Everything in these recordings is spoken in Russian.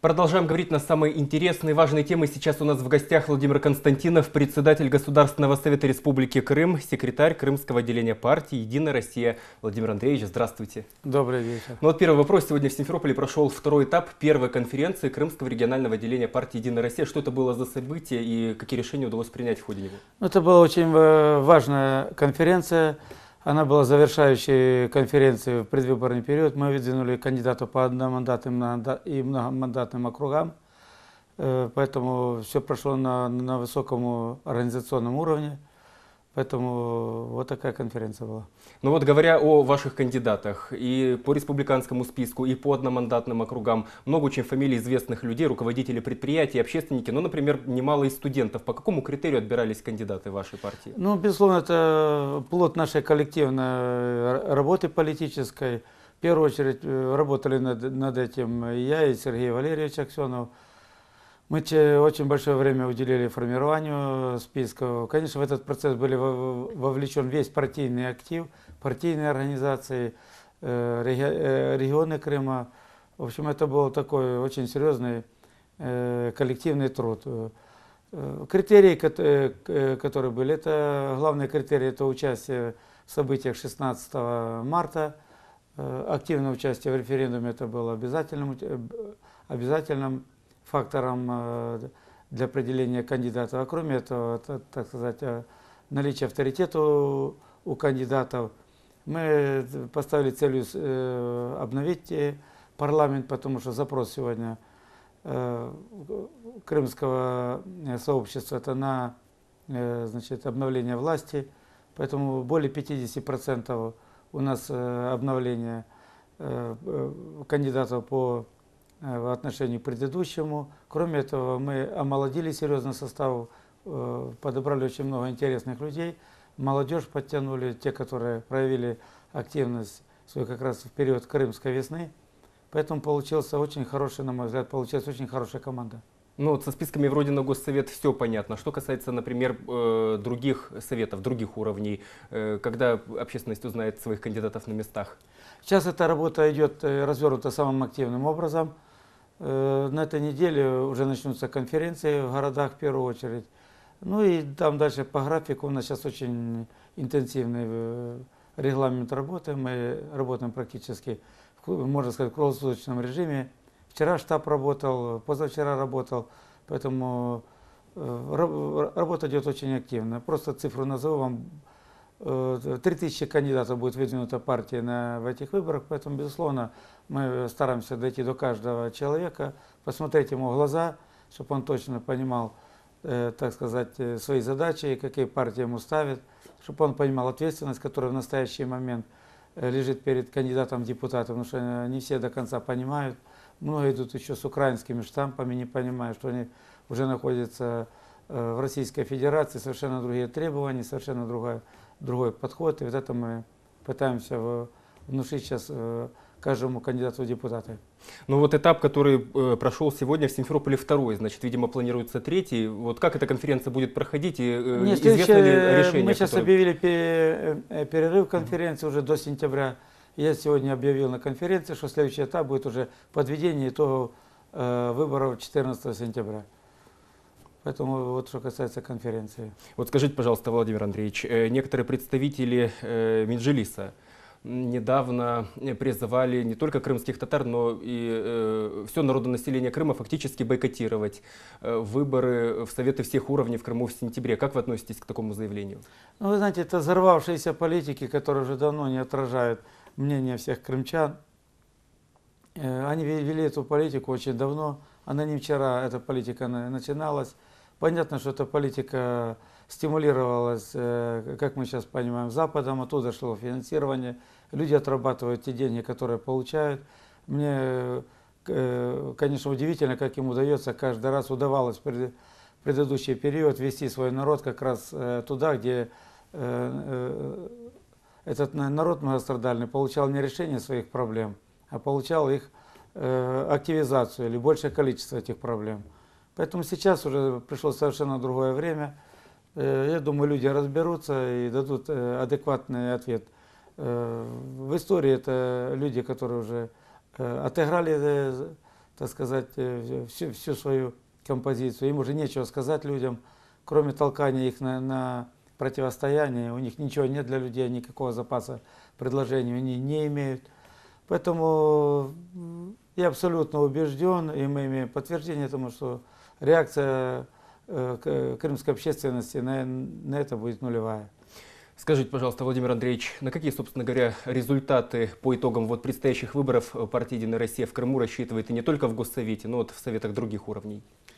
Продолжаем говорить на самые интересные и важные темы. Сейчас у нас в гостях Владимир Константинов, председатель Государственного совета Республики Крым, секретарь Крымского отделения партии «Единая Россия». Владимир Андреевич, здравствуйте. Добрый вечер. Ну вот первый вопрос. Сегодня в Симферополе прошел второй этап первой конференции Крымского регионального отделения партии «Единая Россия». Что это было за событие и какие решения удалось принять в ходе него? Это была очень важная конференция. Она была завершающей конференцией в предвыборный период. Мы выдвинули кандидатов по одномандатным и многомандатным округам. Поэтому все прошло на высоком организационном уровне. Поэтому вот такая конференция была. Ну вот говоря о ваших кандидатах и по республиканскому списку, и по одномандатным округам, много очень фамилий известных людей, руководителей предприятий, общественники, ну, например, немало из студентов. По какому критерию отбирались кандидаты вашей партии? Ну, безусловно, это плод нашей коллективной работы политической. В первую очередь работали над этим я и Сергей Валерьевич Аксенов. Мы очень большое время уделили формированию списков. Конечно, в этот процесс были вовлечен весь партийный актив, партийные организации, регионы Крыма. В общем, это был такой очень серьезный коллективный труд. Критерии, которые были, это главный критерий, это участие в событиях 16 марта. Активное участие в референдуме это было обязательным фактором для определения кандидатов. А кроме этого, так сказать, наличие авторитета у кандидатов. Мы поставили целью обновить парламент, потому что запрос сегодня крымского сообщества это на обновление власти. Поэтому более 50% у нас обновление кандидатов по отношению к предыдущему. Кроме этого, мы омолодили серьезно состав, подобрали очень много интересных людей. Молодежь подтянули, те, которые проявили активность свою как раз в период Крымской весны. Поэтому получился очень хороший, на мой взгляд, получилась очень хорошая команда. Ну вот со списками вроде на Госсовет все понятно. Что касается, например, других советов, других уровней, когда общественность узнает своих кандидатов на местах? Сейчас эта работа идет развернута самым активным образом. На этой неделе уже начнутся конференции в городах в первую очередь. Ну и там дальше по графику у нас сейчас очень интенсивный регламент работы. Мы работаем практически, можно сказать, в круглосуточном режиме. Вчера штаб работал, позавчера работал, поэтому работа идет очень активно. Просто цифру назову вам. 3000 кандидатов будет выдвинута партия в этих выборах, поэтому, безусловно, мы стараемся дойти до каждого человека, посмотреть ему в глаза, чтобы он точно понимал, так сказать, свои задачи, какие партии ему ставят, чтобы он понимал ответственность, которая в настоящий момент лежит перед кандидатом в депутаты, потому что не все до конца понимают. Многие идут еще с украинскими штампами, не понимая, что они уже находятся в Российской Федерации, совершенно другие требования, совершенно другой подход. И вот это мы пытаемся внушить сейчас каждому кандидату в депутаты. Ну вот этап, который прошел сегодня в Симферополе, второй, значит, видимо, планируется третий. Вот как эта конференция будет проходить и известно ли решение? Мы сейчас объявили перерыв конференции уже до сентября. Я сегодня объявил на конференции, что следующий этап будет уже подведение итогов выборов 14 сентября. Поэтому вот что касается конференции. Вот скажите, пожалуйста, Владимир Андреевич, некоторые представители Меджлиса недавно призывали не только крымских татар, но и все народонаселение Крыма фактически бойкотировать выборы в Советы всех уровней в Крыму в сентябре. Как вы относитесь к такому заявлению? Ну, вы знаете, это взорвавшиеся политики, которые уже давно не отражают мнение всех крымчан. Они вели эту политику очень давно. Она не вчера, эта политика начиналась. Понятно, что эта политика стимулировалась, как мы сейчас понимаем, Западом, оттуда шло финансирование. Люди отрабатывают те деньги, которые получают. Мне, конечно, удивительно, как им удается, каждый раз удавалось в предыдущий период вести свой народ как раз туда, где этот народ многострадальный получал не решение своих проблем, а получал их активизацию или большее количество этих проблем. Поэтому сейчас уже пришло совершенно другое время. Я думаю, люди разберутся и дадут адекватный ответ. В истории это люди, которые уже отыграли так сказать, всю свою композицию. Им уже нечего сказать людям, кроме толкания их на противостояние. У них ничего нет для людей, никакого запаса предложений они не имеют. Поэтому я абсолютно убежден, и мы имеем подтверждение тому, что реакция крымской общественности на это будет нулевая. Скажите, пожалуйста, Владимир Андреевич, на какие, собственно говоря, результаты по итогам предстоящих выборов партия «Единая Россия» в Крыму рассчитывает и не только в Госсовете, но и в советах других уровней?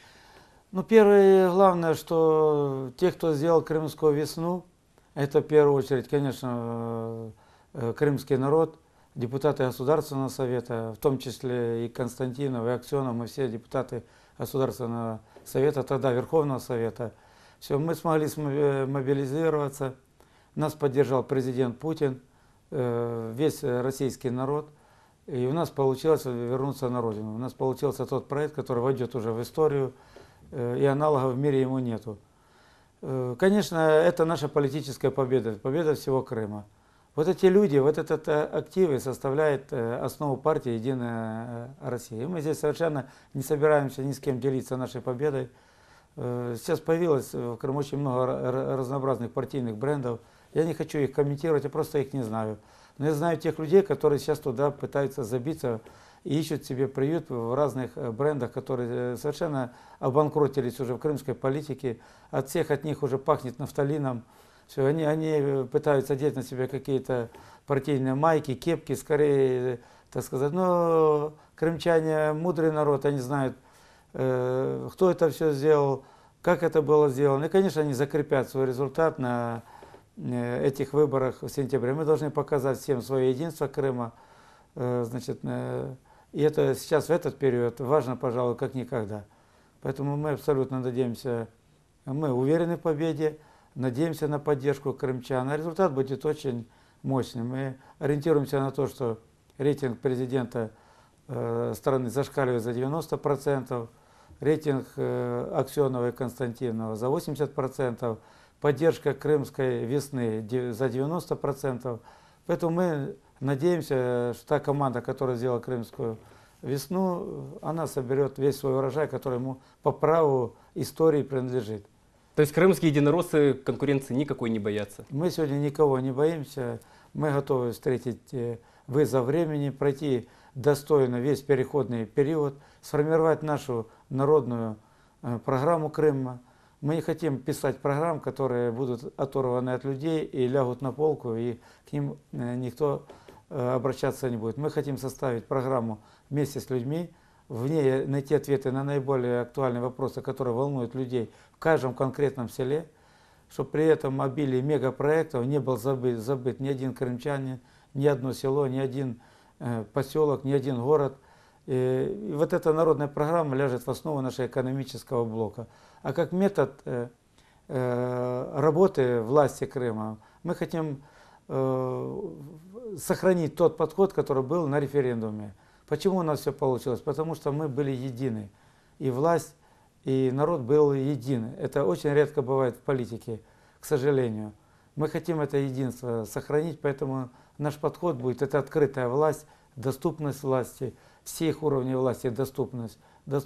Ну, первое, главное, что те, кто сделал Крымскую весну, это в первую очередь, конечно, крымский народ, депутаты Государственного совета, в том числе и Константинов, и Аксенов, мы все депутаты Государственного совета, тогда Верховного совета. Все, мы смогли мобилизироваться, нас поддержал президент Путин, весь российский народ, и у нас получилось вернуться на родину. У нас получился тот проект, который войдет уже в историю, и аналогов в мире ему нету. Конечно, это наша политическая победа, победа всего Крыма. Вот эти люди, вот этот актив составляет основу партии «Единая Россия». И мы здесь совершенно не собираемся ни с кем делиться нашей победой. Сейчас появилось в Крыму очень много разнообразных партийных брендов. Я не хочу их комментировать, я просто их не знаю. Но я знаю тех людей, которые сейчас туда пытаются забиться и ищут себе приют в разных брендах, которые совершенно обанкротились уже в крымской политике. От всех от них уже пахнет нафталином. Все, они пытаются одеть на себя какие-то партийные майки, кепки, скорее, так сказать. Но крымчане мудрый народ, они знают, кто это все сделал, как это было сделано. И, конечно, они закрепят свой результат на этих выборах в сентябре. Мы должны показать всем свое единство Крыма. Значит, и это сейчас, в этот период, важно, пожалуй, как никогда. Поэтому мы абсолютно надеемся, мы уверены в победе, надеемся на поддержку крымчан. А результат будет очень мощным. Мы ориентируемся на то, что рейтинг президента страны зашкаливает за 90%, рейтинг Аксенова и Константинова за 80%, поддержка крымской весны за 90%. Поэтому мы надеемся, что та команда, которая сделала крымскую весну, она соберет весь свой урожай, который ему по праву истории принадлежит. То есть крымские единороссы конкуренции никакой не боятся? Мы сегодня никого не боимся. Мы готовы встретить вызов времени, пройти достойно весь переходный период, сформировать нашу народную программу Крыма. Мы не хотим писать программ, которые будут оторваны от людей и лягут на полку, и к ним никто обращаться не будет. Мы хотим составить программу вместе с людьми, в ней найти ответы на наиболее актуальные вопросы, которые волнуют людей в каждом конкретном селе, чтобы при этом обилии мегапроектов не был забыт ни один крымчанин, ни одно село, ни один поселок, ни один город. И вот эта народная программа ляжет в основу нашего экономического блока. А как метод работы власти Крыма мы хотим сохранить тот подход, который был на референдуме. Почему у нас все получилось? Потому что мы были едины. И власть, и народ был един. Это очень редко бывает в политике, к сожалению. Мы хотим это единство сохранить, поэтому наш подход будет это открытая власть, доступность власти, всех уровней власти, доступность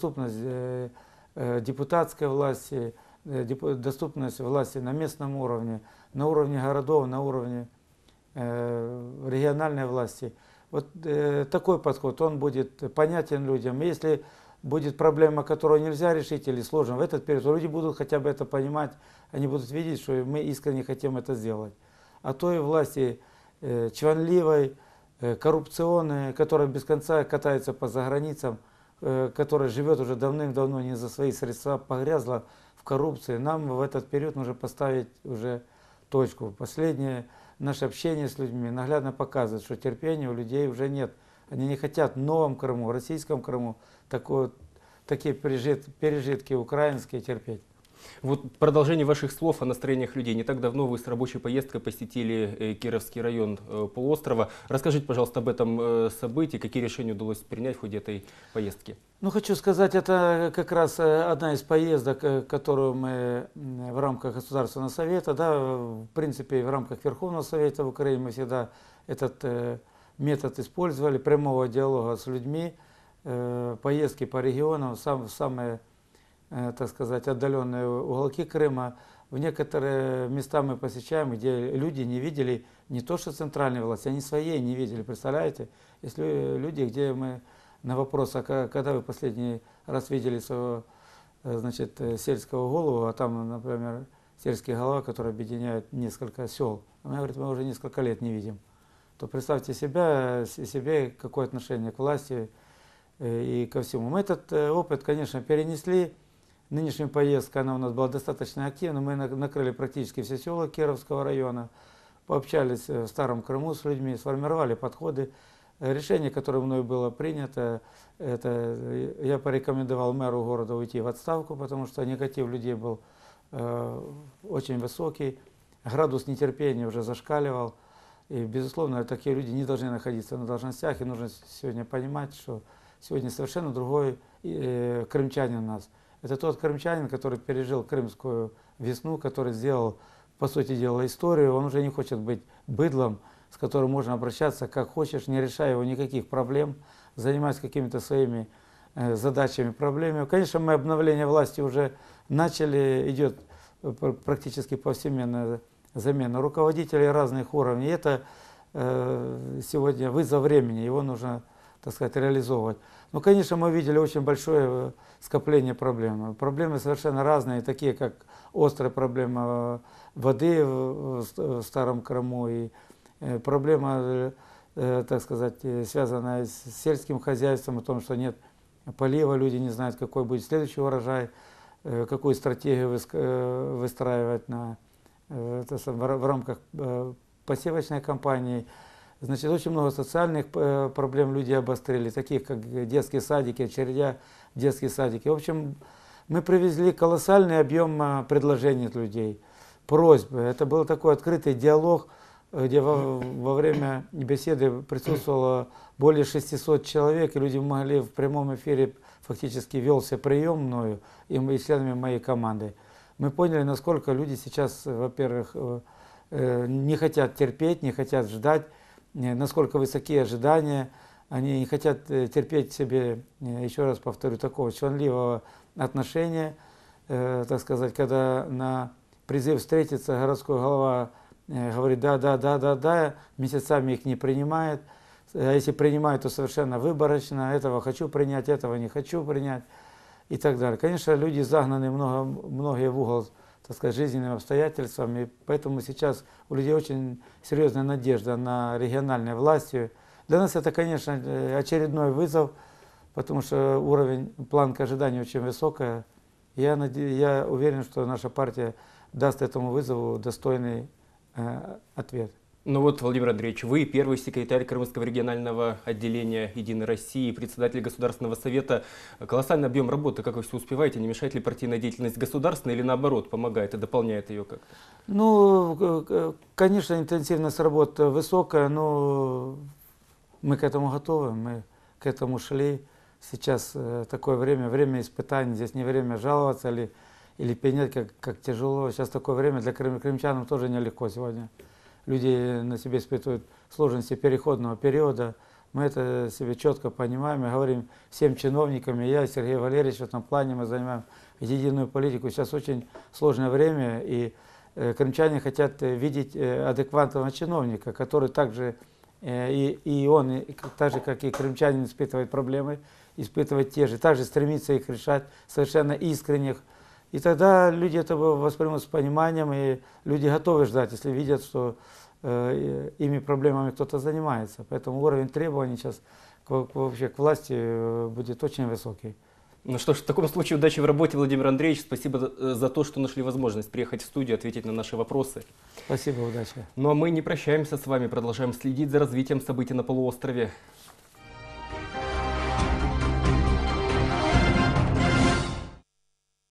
депутатской власти, доступность власти на местном уровне, на уровне городов, на уровне региональной власти. Вот такой подход, он будет понятен людям. Если будет проблема, которую нельзя решить или сложно в этот период, то люди будут хотя бы это понимать, они будут видеть, что мы искренне хотим это сделать. А той власти чванливой, коррупционной, которая без конца катается по заграницам, которая живет уже давным-давно не за свои средства, погрязла в коррупции, нам в этот период нужно поставить уже точку. Последнее наше общение с людьми наглядно показывает, что терпения у людей уже нет. Они не хотят в новом Крыму, российском Крыму такие пережитки украинские терпеть. Вот продолжение ваших слов о настроениях людей. Не так давно вы с рабочей поездкой посетили Кировский район полуострова. Расскажите, пожалуйста, об этом событии, какие решения удалось принять в ходе этой поездки? Ну, хочу сказать, это как раз одна из поездок, которую мы в рамках Государственного совета, да, в принципе, в рамках Верховного совета в Украине мы всегда этот метод использовали, прямого диалога с людьми, поездки по регионам, в самые, так сказать, отдаленные уголки Крыма. В некоторые места мы посещаем, где люди не видели не то что центральной власти, они своей не видели, представляете? Если люди, где мы на вопрос, а когда вы последний раз видели своего, значит, сельского голову, а там, например, сельский голова, который объединяет несколько сел, она говорит, мы уже несколько лет не видим, то представьте себе какое отношение к власти и ко всему. Мы этот опыт, конечно, перенесли. Нынешняя поездка, она у нас была достаточно активна. Мы накрыли практически все села Кировского района, пообщались в Старом Крыму с людьми, сформировали подходы. Решение, которое мною было принято, это я порекомендовал мэру города уйти в отставку, потому что негатив людей был очень высокий, градус нетерпения уже зашкаливал. И, безусловно, такие люди не должны находиться на должностях. И нужно сегодня понимать, что сегодня совершенно другой крымчанин у нас. Это тот крымчанин, который пережил крымскую весну, который сделал, по сути дела, историю. Он уже не хочет быть быдлом, с которым можно обращаться как хочешь, не решая его никаких проблем, занимаясь какими-то своими задачами, проблемами. Конечно, мы обновление власти уже начали, идет практически повсеместная замена руководителей разных уровней. Это сегодня вызов времени, его нужно, так сказать, реализовывать. Но, конечно, мы видели очень большое скопление проблем. Проблемы совершенно разные, такие как острая проблема воды в Старом Крыму и проблема, так сказать, связанная с сельским хозяйством, о том, что нет полива, люди не знают, какой будет следующий урожай, какую стратегию выстраивать в рамках посевочной кампании. Значит, очень много социальных проблем люди обострили, таких как детские садики, очередя детские садики. В общем, мы привезли колоссальный объем предложений от людей, просьб. Это был такой открытый диалог, где во время беседы присутствовало более 600 человек, и люди могли в прямом эфире, фактически велся прием мною и членами моей команды. Мы поняли, насколько люди сейчас, во-первых, не хотят терпеть, не хотят ждать, насколько высоки ожидания, они не хотят терпеть себе, еще раз повторю, такого чванливого отношения, так сказать, когда на призыв встретиться городской голова говорит да, месяцами их не принимает, а если принимает, то совершенно выборочно, этого хочу принять, этого не хочу принять и так далее. Конечно, люди загнаны многие в угол, так сказать, жизненным обстоятельствам, и поэтому сейчас у людей очень серьезная надежда на региональные власти. Для нас это, конечно, очередной вызов, потому что уровень, планка ожиданий очень высокая. Я уверен, что наша партия даст этому вызову достойный ответ. Ну вот, Владимир Андреевич, вы первый секретарь Крымского регионального отделения «Единой России», председатель Государственного совета. Колоссальный объем работы, как вы все успеваете? Не мешает ли партийная деятельность государственной или наоборот помогает и дополняет ее как-то? Ну, конечно, интенсивность работы высокая, но мы к этому готовы, мы к этому шли. Сейчас такое время испытаний, здесь не время жаловаться или пенять, как тяжело. Сейчас такое время для крымчанам тоже нелегко сегодня. Люди на себе испытывают сложности переходного периода. Мы это себе четко понимаем и говорим всем чиновникам, и я, и Сергей Валерьевич, в этом плане мы занимаем единую политику. Сейчас очень сложное время, и крымчане хотят видеть адекватного чиновника, который также, и он, так же, как и крымчанин, испытывает проблемы, испытывает те же, также стремится их решать, совершенно искренних. И тогда люди это воспримут с пониманием, и люди готовы ждать, если видят, что ими проблемами кто-то занимается. Поэтому уровень требований сейчас вообще к власти будет очень высокий. Ну что ж, в таком случае удачи в работе, Владимир Андреевич. Спасибо за то, что нашли возможность приехать в студию, ответить на наши вопросы. Спасибо, удачи. Ну а мы не прощаемся с вами, продолжаем следить за развитием событий на полуострове.